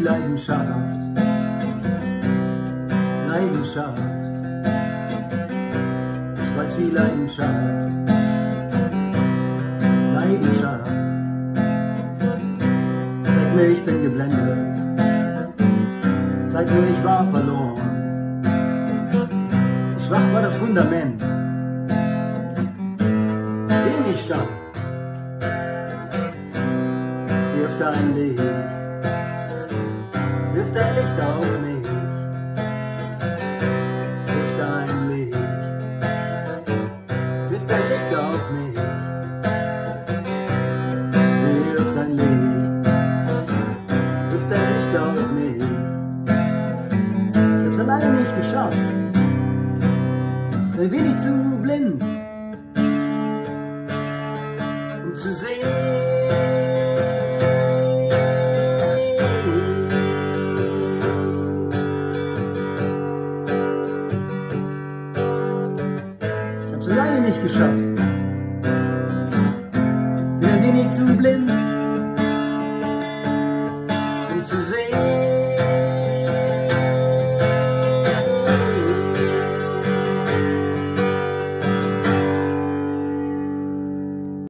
wie Leidenschaft, Leidenschaft. Ich weiß wie Leidenschaft, Leidenschaft. Zeig mir, ich bin geblendet, zeig mir, ich war verloren. Schwach war das Fundament, auf dem ich stand. Wirf dein Licht, wirf dein Licht auf mich. Wirf dein Licht, wirf dein Licht auf mich. Wirf dein Licht, wirf dein Licht auf mich. Ich hab's alleine nicht geschafft, ein wenig zu blind, um zu sehen. Ich hab's alleine nicht geschafft, bin ein wenig zu blind, um zu sehen.